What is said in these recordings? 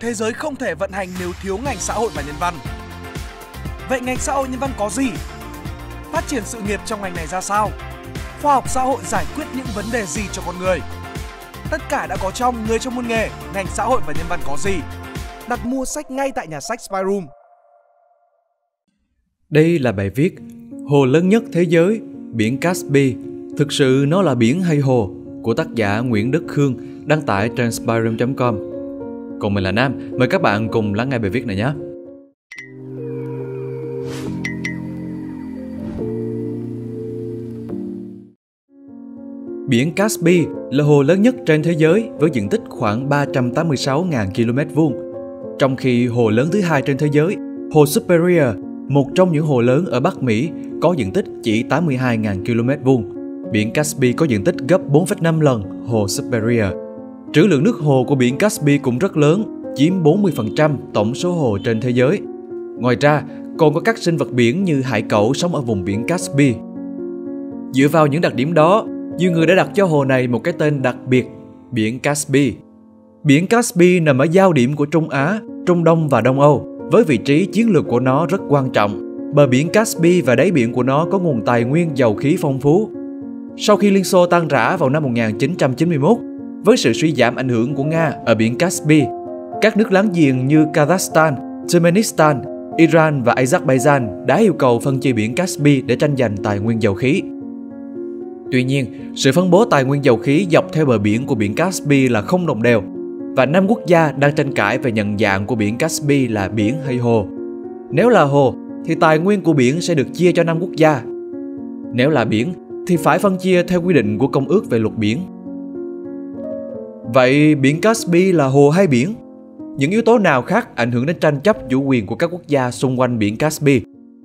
thế giới không thể vận hành nếu thiếu ngành xã hội và nhân văn. Vậy ngành xã hội nhân văn có gì? Phát triển sự nghiệp trong ngành này ra sao? Khoa học xã hội giải quyết những vấn đề gì cho con người? Tất cả đã có trong Người trong môn nghề, ngành xã hội và nhân văn có gì? Đặt mua sách ngay tại nhà sách Spyroom. Đây là bài viết Hồ lớn nhất thế giới, biển Caspi, thực sự nó là biển hay hồ, của tác giả Nguyễn Đức Khương, đăng tải trên spyroom.com. Còn mình là Nam, mời các bạn cùng lắng nghe bài viết này nhé. Biển Caspi là hồ lớn nhất trên thế giới với diện tích khoảng 386.000 km2. Trong khi hồ lớn thứ hai trên thế giới, hồ Superior, một trong những hồ lớn ở Bắc Mỹ, có diện tích chỉ 82.000 km2. Biển Caspi có diện tích gấp 4,5 lần hồ Superior. Trữ lượng nước hồ của biển Caspi cũng rất lớn, chiếm 40% tổng số hồ trên thế giới. Ngoài ra, còn có các sinh vật biển như hải cẩu sống ở vùng biển Caspi. Dựa vào những đặc điểm đó, nhiều người đã đặt cho hồ này một cái tên đặc biệt, biển Caspi. Biển Caspi nằm ở giao điểm của Trung Á, Trung Đông và Đông Âu, với vị trí chiến lược của nó rất quan trọng. Bờ biển Caspi và đáy biển của nó có nguồn tài nguyên dầu khí phong phú. Sau khi Liên Xô tan rã vào năm 1991, với sự suy giảm ảnh hưởng của Nga ở biển Caspi, các nước láng giềng như Kazakhstan, Turkmenistan, Iran và Azerbaijan đã yêu cầu phân chia biển Caspi để tranh giành tài nguyên dầu khí. Tuy nhiên, sự phân bố tài nguyên dầu khí dọc theo bờ biển của biển Caspi là không đồng đều, và 5 quốc gia đang tranh cãi về nhận dạng của biển Caspi là biển hay hồ. Nếu là hồ, thì tài nguyên của biển sẽ được chia cho 5 quốc gia. Nếu là biển, thì phải phân chia theo quy định của Công ước về luật biển. Vậy biển Caspi là hồ hay biển? Những yếu tố nào khác ảnh hưởng đến tranh chấp chủ quyền của các quốc gia xung quanh biển Caspi?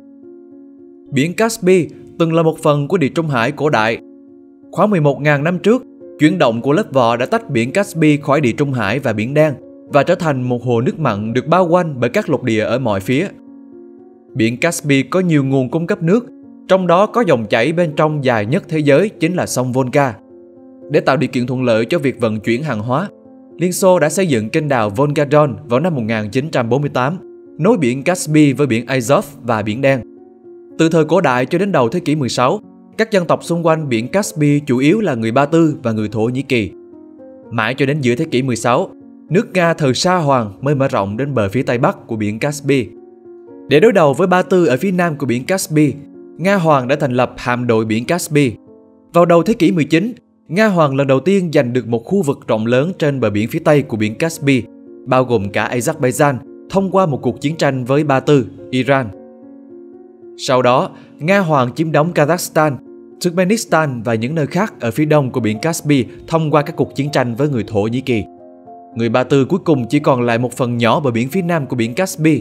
Biển Caspi từng là một phần của Địa Trung Hải cổ đại. Khoảng 11.000 năm trước, chuyển động của lớp vỏ đã tách biển Caspi khỏi Địa Trung Hải và Biển Đen và trở thành một hồ nước mặn được bao quanh bởi các lục địa ở mọi phía. Biển Caspi có nhiều nguồn cung cấp nước, trong đó có dòng chảy bên trong dài nhất thế giới chính là sông Volga. Để tạo điều kiện thuận lợi cho việc vận chuyển hàng hóa, Liên Xô đã xây dựng kênh đào Volga-Don vào năm 1948, nối biển Caspi với biển Azov và Biển Đen. Từ thời cổ đại cho đến đầu thế kỷ 16, các dân tộc xung quanh biển Caspi chủ yếu là người Ba Tư và người Thổ Nhĩ Kỳ. Mãi cho đến giữa thế kỷ 16, nước Nga thời Sa Hoàng mới mở rộng đến bờ phía tây bắc của biển Caspi. Để đối đầu với Ba Tư ở phía nam của biển Caspi, Nga Hoàng đã thành lập hạm đội biển Caspi. Vào đầu thế kỷ 19, Nga Hoàng lần đầu tiên giành được một khu vực rộng lớn trên bờ biển phía tây của biển Caspi, bao gồm cả Azerbaijan, thông qua một cuộc chiến tranh với Ba Tư, Iran. Sau đó, Nga Hoàng chiếm đóng Kazakhstan, Turkmenistan và những nơi khác ở phía đông của biển Caspi thông qua các cuộc chiến tranh với người Thổ Nhĩ Kỳ. Người Ba Tư cuối cùng chỉ còn lại một phần nhỏ bờ biển phía nam của biển Caspi.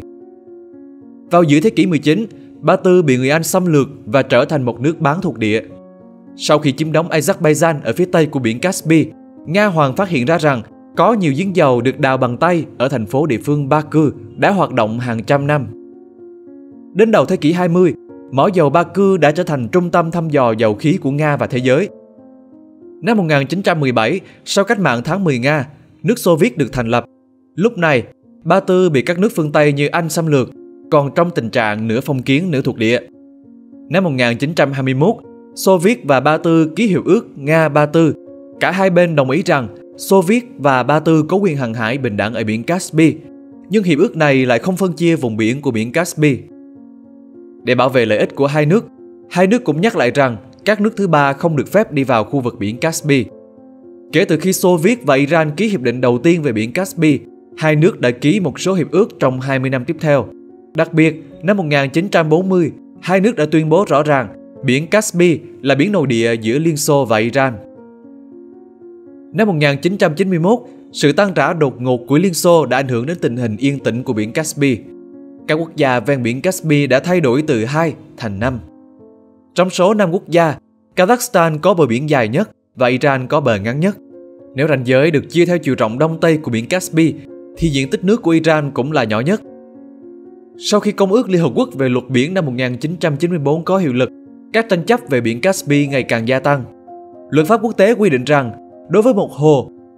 Vào giữa thế kỷ 19, Ba Tư bị người Anh xâm lược và trở thành một nước bán thuộc địa. Sau khi chiếm đóng Azerbaijan ở phía tây của biển Caspi, Nga Hoàng phát hiện ra rằng có nhiều giếng dầu được đào bằng tay ở thành phố địa phương Baku đã hoạt động hàng trăm năm. Đến đầu thế kỷ 20, mỏ dầu Baku đã trở thành trung tâm thăm dò dầu khí của Nga và thế giới. Năm 1917, sau cách mạng tháng 10 Nga, nước Xô Viết được thành lập. Lúc này, Ba Tư bị các nước phương Tây như Anh xâm lược, còn trong tình trạng nửa phong kiến nửa thuộc địa. Năm 1921, Xô Viết và Ba Tư ký hiệp ước Nga-Ba Tư. Cả hai bên đồng ý rằng Xô Viết và Ba Tư có quyền hàng hải bình đẳng ở biển Caspi, nhưng hiệp ước này lại không phân chia vùng biển của biển Caspi. Để bảo vệ lợi ích của hai nước cũng nhắc lại rằng các nước thứ ba không được phép đi vào khu vực biển Caspi. Kể từ khi Xô Viết và Iran ký hiệp định đầu tiên về biển Caspi, hai nước đã ký một số hiệp ước trong 20 năm tiếp theo. Đặc biệt, năm 1940, hai nước đã tuyên bố rõ ràng biển Caspi là biển nội địa giữa Liên Xô và Iran. Năm 1991, sự tan rã đột ngột của Liên Xô đã ảnh hưởng đến tình hình yên tĩnh của biển Caspi. Các quốc gia ven biển Caspi đã thay đổi từ 2 thành 5. Trong số 5 quốc gia, Kazakhstan có bờ biển dài nhất và Iran có bờ ngắn nhất. Nếu ranh giới được chia theo chiều rộng đông tây của biển Caspi, thì diện tích nước của Iran cũng là nhỏ nhất. Sau khi Công ước Liên Hợp Quốc về luật biển năm 1994 có hiệu lực, các tranh chấp về biển Caspi ngày càng gia tăng. Luật pháp quốc tế quy định rằng, đối với một hồ,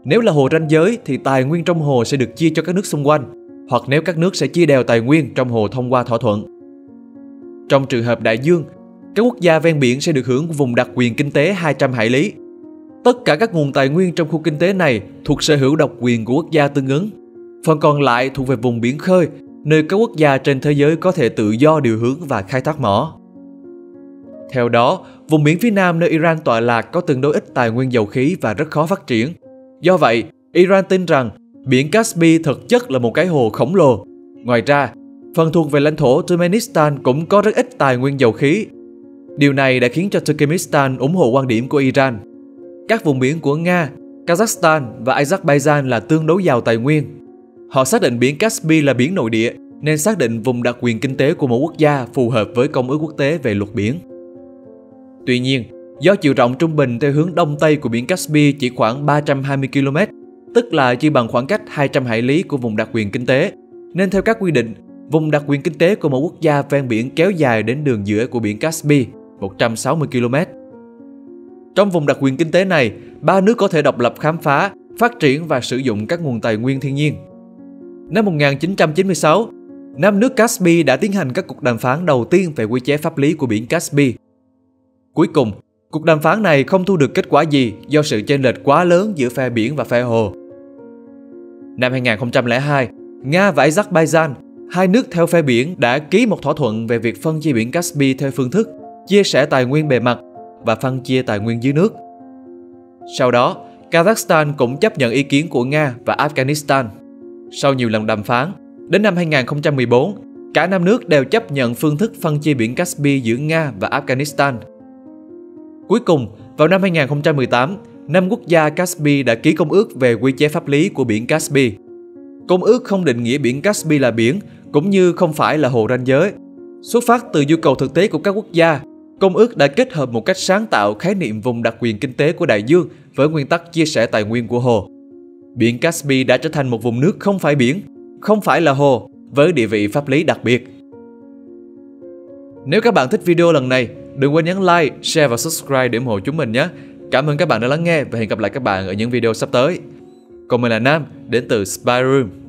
Nếu là hồ ranh giới thì tài nguyên trong hồ sẽ được chia cho các nước xung quanh, hoặc nếu các nước sẽ chia đều tài nguyên trong hồ thông qua thỏa thuận. Trong trường hợp đại dương, các quốc gia ven biển sẽ được hưởng vùng đặc quyền kinh tế 200 hải lý. Tất cả các nguồn tài nguyên trong khu kinh tế này thuộc sở hữu độc quyền của quốc gia tương ứng. Phần còn lại thuộc về vùng biển khơi, nơi các quốc gia trên thế giới có thể tự do điều hướng và khai thác mỏ. Theo đó, vùng biển phía nam nơi Iran tọa lạc có tương đối ít tài nguyên dầu khí và rất khó phát triển. Do vậy, Iran tin rằng biển Caspi thực chất là một cái hồ khổng lồ. Ngoài ra, phần thuộc về lãnh thổ Turkmenistan cũng có rất ít tài nguyên dầu khí. Điều này đã khiến cho Turkmenistan ủng hộ quan điểm của Iran. Các vùng biển của Nga, Kazakhstan và Azerbaijan là tương đối giàu tài nguyên. Họ xác định biển Caspi là biển nội địa nên xác định vùng đặc quyền kinh tế của mỗi quốc gia phù hợp với Công ước Quốc tế về luật biển. Tuy nhiên, do chiều rộng trung bình theo hướng đông tây của biển Caspi chỉ khoảng 320 km, tức là chỉ bằng khoảng cách 200 hải lý của vùng đặc quyền kinh tế, nên theo các quy định, vùng đặc quyền kinh tế của một quốc gia ven biển kéo dài đến đường giữa của biển Caspi, 160 km. Trong vùng đặc quyền kinh tế này, 3 nước có thể độc lập khám phá, phát triển và sử dụng các nguồn tài nguyên thiên nhiên. Năm 1996, 5 nước Caspi đã tiến hành các cuộc đàm phán đầu tiên về quy chế pháp lý của biển Caspi. Cuối cùng, cuộc đàm phán này không thu được kết quả gì do sự chênh lệch quá lớn giữa phe biển và phe hồ. Năm 2002, Nga và Azerbaijan, hai nước theo phe biển đã ký một thỏa thuận về việc phân chia biển Caspi theo phương thức chia sẻ tài nguyên bề mặt và phân chia tài nguyên dưới nước. Sau đó, Kazakhstan cũng chấp nhận ý kiến của Nga và Afghanistan. Sau nhiều lần đàm phán, đến năm 2014, cả 5 nước đều chấp nhận phương thức phân chia biển Caspi giữa Nga và Afghanistan. Cuối cùng, vào năm 2018, 5 quốc gia Caspi đã ký công ước về quy chế pháp lý của biển Caspi. Công ước không định nghĩa biển Caspi là biển, cũng như không phải là hồ ranh giới. Xuất phát từ nhu cầu thực tế của các quốc gia, công ước đã kết hợp một cách sáng tạo khái niệm vùng đặc quyền kinh tế của đại dương với nguyên tắc chia sẻ tài nguyên của hồ. Biển Caspi đã trở thành một vùng nước không phải biển, không phải là hồ, với địa vị pháp lý đặc biệt. Nếu các bạn thích video lần này, đừng quên nhấn like, share và subscribe để ủng hộ chúng mình nhé. Cảm ơn các bạn đã lắng nghe và hẹn gặp lại các bạn ở những video sắp tới. Còn mình là Nam, đến từ Spy Room.